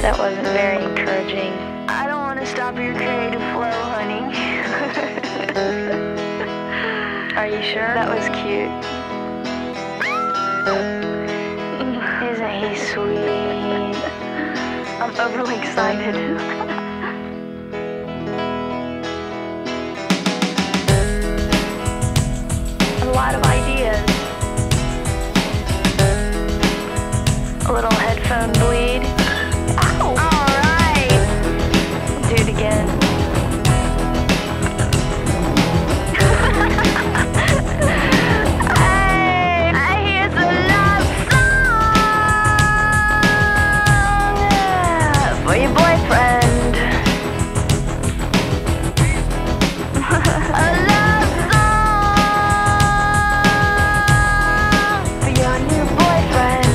That wasn't very encouraging. I don't want to stop your creative flow, honey. Are you sure? That was cute. Isn't he sweet? I'm overly excited. A lot of ideas. A little headphone bleed. Ow! Alright! Do it again. Hey! Here's a love song for your boyfriend. A love song for your new boyfriend.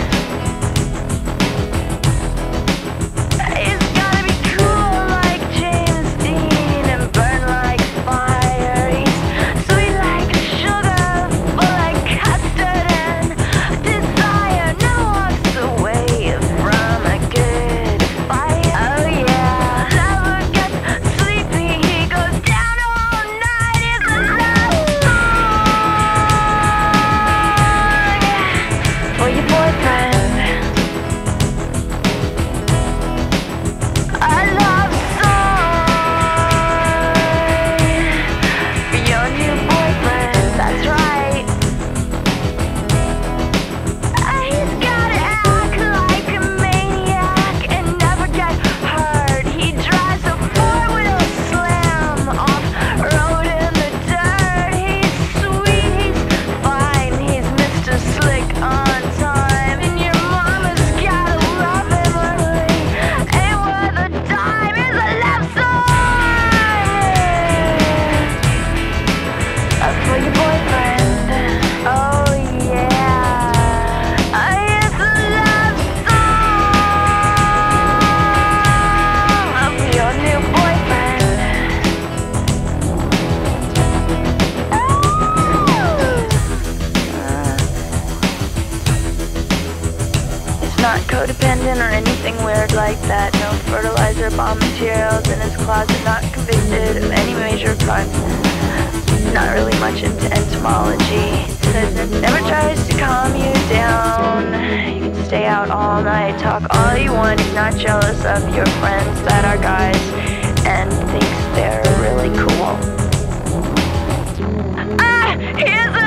Not codependent or anything weird like that. No fertilizer, bomb materials in his closet. Not convicted of any major crime. Not really much into entomology. Says it never tries to calm you down. You can stay out all night, talk all you want. He's not jealous of your friends that are guys and thinks they're really cool. Here's a